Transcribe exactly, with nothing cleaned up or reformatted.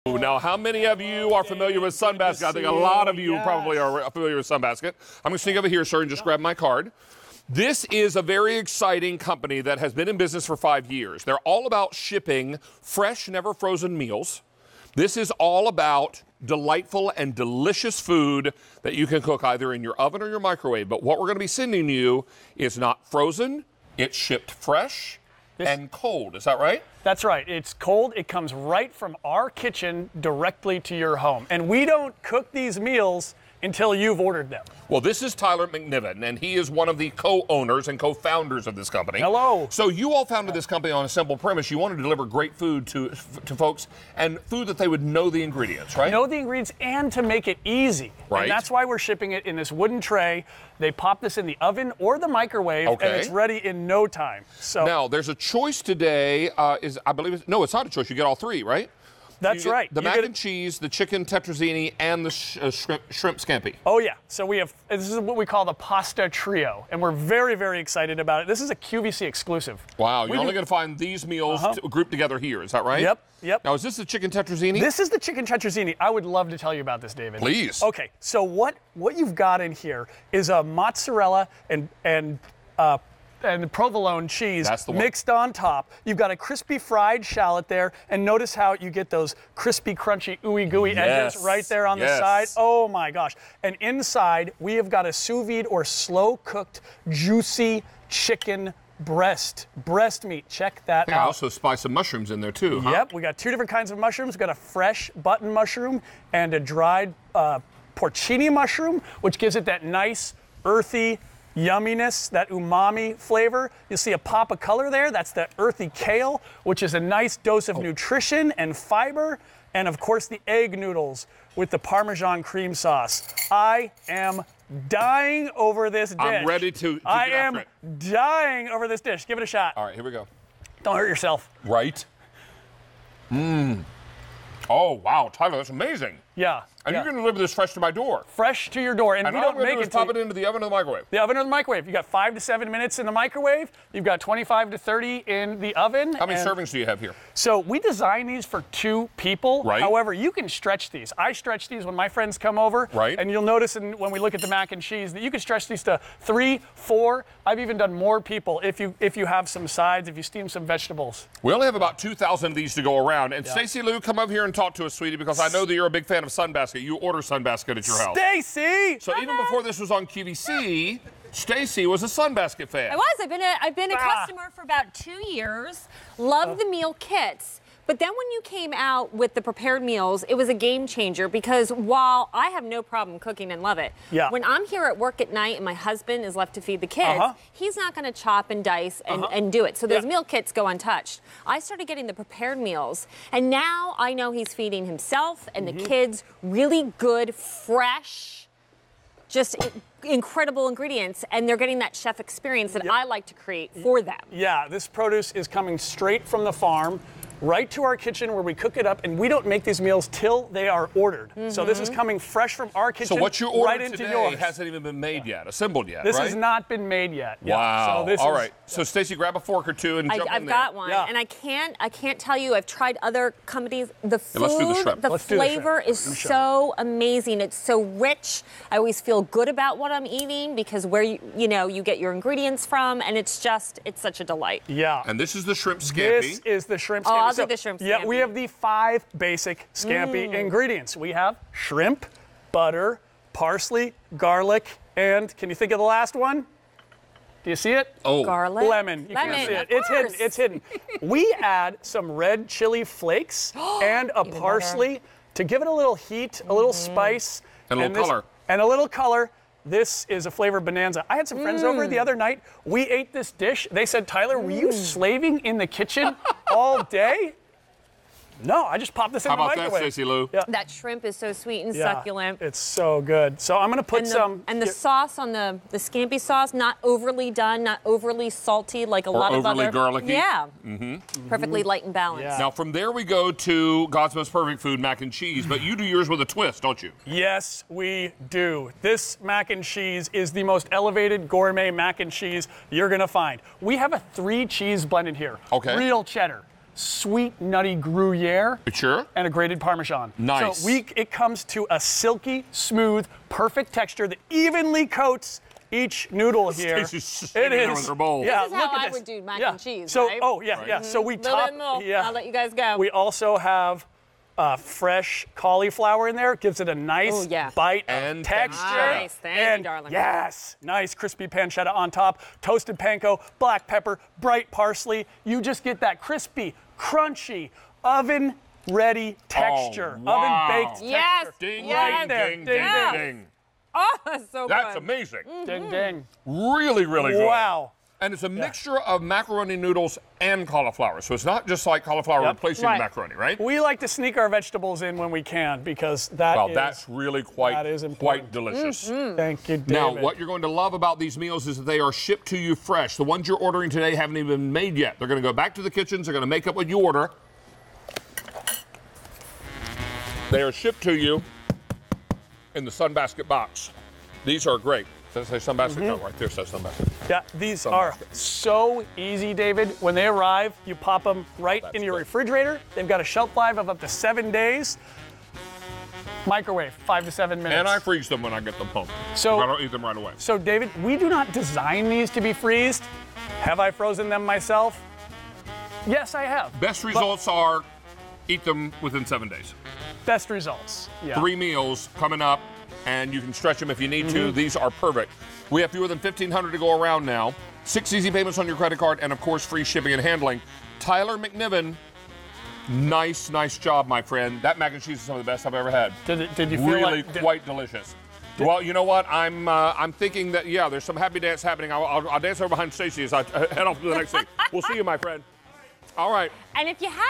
Now, how many of you are familiar with Sunbasket? I think a lot of you Yes. probably are familiar with Sunbasket. I'm going to sneak over here, sir, and just grab my card. This is a very exciting company that has been in business for five years. They're all about shipping fresh, never frozen meals. This is all about delightful and delicious food that you can cook either in your oven or your microwave. But what we're going to be sending you is not frozen. It's shipped fresh and cold. Is that right? That's right. It's cold. It comes right from our kitchen directly to your home. And we don't cook these meals until you've ordered them. Well, this is Tyler McNiven, and he is one of the co-owners and co-founders of this company. Hello. So you all founded this company on a simple premise. You wanted to deliver great food to to folks, and food that they would know the ingredients, right? Know the ingredients and to make it easy. Right. And that's why we're shipping it in this wooden tray. They pop this in the oven or the microwave, Okay. and it's ready in no time. So Now, there's a choice today. Uh, is I believe it's, no, it's not a choice. You get all three, right? that's You get right. The You mac get and it- cheese, the chicken tetrazzini, and the sh- uh, shrimp, shrimp scampi. Oh yeah, so we have, this is what we call the pasta trio, and we're very, very excited about it. This is a Q V C exclusive. Wow, We you're only do- going to find these meals Uh-huh. t- grouped together here. Is that right? Yep, yep. Now, is this the chicken tetrazzini? This is the chicken tetrazzini. I would love to tell you about this, David. Please. Okay, so what what you've got in here is a mozzarella and and uh, and provolone cheese That's the one. mixed on top. You've got a crispy fried shallot there, and notice how you get those crispy, crunchy, ooey gooey Yes, edges right there on yes. the side. Oh my gosh! And inside we have got a sous vide or slow cooked, juicy chicken breast breast meat. Check that I out. also spice some mushrooms in there too. Huh? Yep, we got two different kinds of mushrooms. We got a fresh button mushroom and a dried uh, porcini mushroom, which gives it that nice, earthy yumminess, that umami flavor. You see a pop of color there. That's the earthy kale, which is a nice dose of nutrition and fiber. And of course, the egg noodles with the Parmesan cream sauce. I am dying over this dish. I'm ready to- to I get am after dying over this dish. Give it a shot. All right, here we go. Don't hurt yourself. Right? Mmm. Oh, wow, Tyler, that's amazing. Yeah. And yeah. you're going to deliver this fresh to my door. Fresh to your door, and, And we all I'm don't going to make do is it pop till it into the oven or the microwave. the oven or the microwave. You got five to seven minutes in the microwave. You've got twenty-five to thirty in the oven. How many and servings do you have here? So we design these for two people. Right. However, you can stretch these. I stretch these when my friends come over. Right. And you'll notice in, when we look at the mac and cheese that you can stretch these to three, four. I've even done more people if you if you have some sides, if you steam some vegetables. We only have about two thousand of these to go around. And Stacey Lou, come over here and talk to us, sweetie, because I know that you're a big fan of Sunbasket. You order Sunbasket at your house. Stacy! So even before this was on Q V C, Stacey was a Sunbasket fan. I was. I've been a, I've been a Ah. customer for about two years. Love the meal kits. But then when you came out with the prepared meals, it was a game changer because while I have no problem cooking and love it, Yeah. when I'm here at work at night and my husband is left to feed the kids, Uh-huh. he's not going to chop and dice and, Uh-huh. and do it. So those Yeah. meal kits go untouched. I started getting the prepared meals, and now I know he's feeding himself and Mm-hmm. the kids really good, fresh, just i- incredible ingredients, and they're getting that chef experience that I like to create for them. Yeah, this produce is coming straight from the farm, right to our kitchen where we cook it up, and we don't make these meals till they are ordered. So this is coming fresh from our kitchen So what you ordered right into today yours. hasn't even been made yet, assembled yet, This right? has not been made yet. Yeah. Wow. So this All is, right. So Stacey, grab a fork or two and I, jump in I've there. got one, Yeah. and I can't. I can't tell you. I've tried other companies. The food, let's do the shrimp. Let's do the shrimp. flavor is Let me show so amazing. It's so rich. I always feel good about what I'm eating because where you you know you get your ingredients from, and it's just it's such a delight. Yeah. And this is the shrimp scampi. This is the shrimp Oh, scampi. I'll So, do the shrimp Yeah, we scampi. have the five basic scampi Mm. ingredients. We have shrimp, butter, parsley, garlic, and can you think of the last one? Do you see it? Oh. Garlic, Lemon. You lemon. can't see it. of It's hidden. course. It's hidden. We add some red chili flakes and a Even parsley to give it a little heat, a little spice, And a little this- color. And a little color. This is a flavor bonanza. I had some friends over the other night. We ate this dish. They said, "Tyler, were you slaving in the kitchen all day?" No, I just popped this in How the about that, microwave. Stacey Lou? Yeah. That shrimp is so sweet and Yeah, succulent. It's so good. So I'm gonna put And the, some. and the yeah, sauce on the the scampi sauce, not overly done, not overly salty like a Or lot of overly other. garlicky. Yeah. Perfectly light and balanced. Yeah. Now, from there we go to God's Most Perfect Food, mac and cheese, but you do yours with a twist, don't you? Yes, we do. This mac and cheese is the most elevated gourmet mac and cheese you're gonna find. We have a three cheese blended here. Okay. Real cheddar, sweet, nutty Gruyere, Sure. and a grated Parmesan. Nice. So we, it comes to a silky, smooth, perfect texture that evenly coats each noodle here. Stacey's just shaking it with her bowl. Yeah, This is how look at I this. would do mac yeah. and cheese, So, right? oh yeah, yeah. So we Little top. bit more. Yeah. I'll let you guys go. We also have uh, fresh cauliflower in there. Gives it a nice Oh, yeah. bite And of texture. Nice. Thank you, and darling. Yes, nice crispy pancetta on top. Toasted panko, black pepper, bright parsley. You just get that crispy, crunchy, oven-ready texture, Oh, wow. oven-baked Yes. texture. Ding, Yes. ding, there. ding, Ding, ding, ding. ding. Oh, that's so That's good. amazing. Ding ding. Really, really good. Wow. And it's a mixture of macaroni noodles and cauliflower. So it's not just like cauliflower Yep. replacing Right. the macaroni, right? We like to sneak our vegetables in when we can because that Well, is- that's really quite, that is quite important. delicious. Thank you, David. Now, what you're going to love about these meals is that they are shipped to you fresh. The ones you're ordering today haven't even been made yet. They're going to go back to the kitchens. They're going to make up what you order. They are shipped to you in the Sunbasket box. These are great. Does it say Sunbasket? No, right there says Sunbasket. Yeah, these are so easy, David. When they arrive, you pop them right That's in your good. refrigerator. They've got a shelf life of up to seven days. Microwave, five to seven minutes. And I freeze them when I get them home. So- if I don't eat them right away. So, David, we do not design these to be freezed. Have I frozen them myself? Yes, I have. Best results are eat them within seven days. Best results. Yeah. Three meals coming up, and you can stretch them if you need Mm-hmm. to. These are perfect. We have fewer than fifteen hundred to go around now. Six easy payments on your credit card, and of course, free shipping and handling. Tyler McNiven, nice, nice job, my friend. That mac and cheese is some of the best I've ever had. Did, it, did you feel Really like? did- quite delicious. Well, you know what? I'm uh, I'm thinking that yeah, there's some happy dance happening. I'll, I'll, I'll dance over behind Stacey as I uh, head off to the next thing. We'll see you, my friend. All right. And if you have